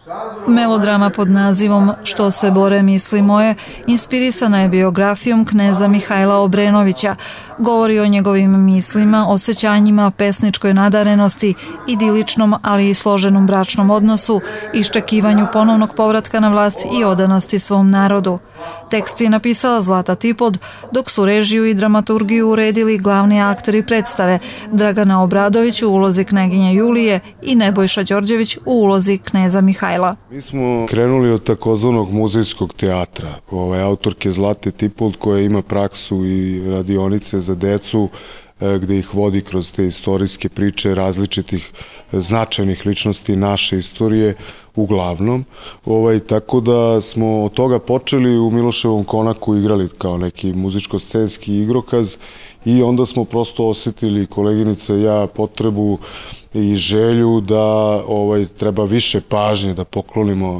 Melodrama pod nazivom Što se bore misli moje inspirisana je biografijom kneza Mihajla Obrenovića. Govori o njegovim mislima, osjećanjima, pesničkoj nadarenosti, idiličnom, ali i složenom bračnom odnosu, iščekivanju ponovnog povratka na vlast i odanosti svom narodu. Tekst je napisala Zlata Tipod, dok su režiju i dramaturgiju uredili glavni akteri predstave Dragana Obradović u ulozi kneginje Julije i Nebojša Đorđević u ulozi kneza Mihajla. Mi smo krenuli od takozvanog muzejskog teatra, autorke Zlate Tipod koja ima praksu i radionice za decu gde ih vodi kroz te istorijske priče različitih značajnih ličnosti naše istorije uglavnom. Tako da smo od toga počeli u Miloševom konaku igrali kao neki muzičko-scenski igrokaz i onda smo prosto osetili, koleginica i ja, potrebu i želju da treba više pažnje da poklonimo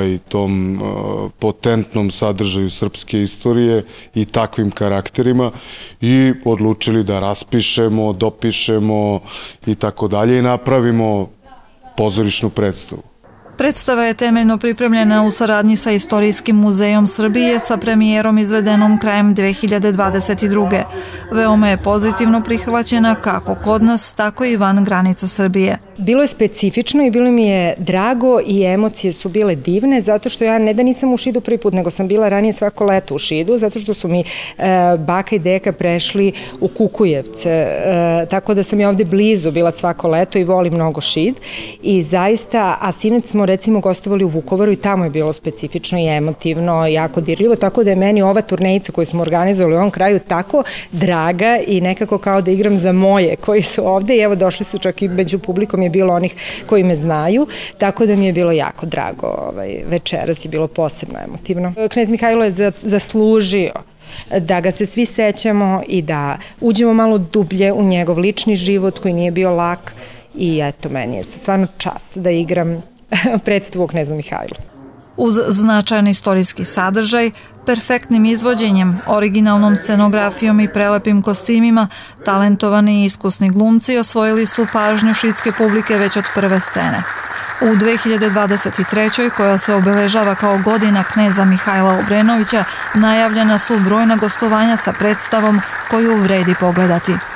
tom potentnom sadržaju srpske istorije i takvim karakterima i odlučili da raspišemo, dopišemo i tako dalje i napravimo pozorišnu predstavu. Predstava je temeljno pripremljena u saradnji sa Istorijskim muzejom Srbije sa premijerom izvedenom krajem 2022. Veoma je pozitivno prihvaćena kako kod nas, tako i van granica Srbije. Bilo je specifično i bilo mi je drago i emocije su bile divne zato što ja ne da nisam u Šidu prvi put, nego sam bila ranije svako leto u Šidu zato što su mi baka i deka prešli u Kukujevce, tako da sam ja ovde blizu bila svako leto i volim mnogo Šid i zaista, a sinoć smo recimo gostovali u Vukovaru i tamo je bilo specifično i emotivno, jako dirljivo, tako da je meni ova turnejica koju smo organizovali u ovom kraju tako draga i nekako kao da igram za moje koji su ovde i evo došli su čak i među publikom je bilo onih koji me znaju, tako da mi je bilo jako drago. Večeras je bilo posebno emotivno. Knez Mihajlo je zaslužio da ga se svi sećamo i da uđemo malo dublje u njegov lični život koji nije bio lak i eto, meni je stvarno čast da igram predstavu o knezu Mihajlu. Uz značajan istorijski sadržaj, perfektnim izvođenjem, originalnom scenografijom i prelepim kostimima, talentovani i iskusni glumci osvojili su pažnju šidske publike već od prve scene. U 2023. koja se obeležava kao godina kneza Mihajla Obrenovića, najavljena su brojna gostovanja sa predstavom koju vredi pogledati.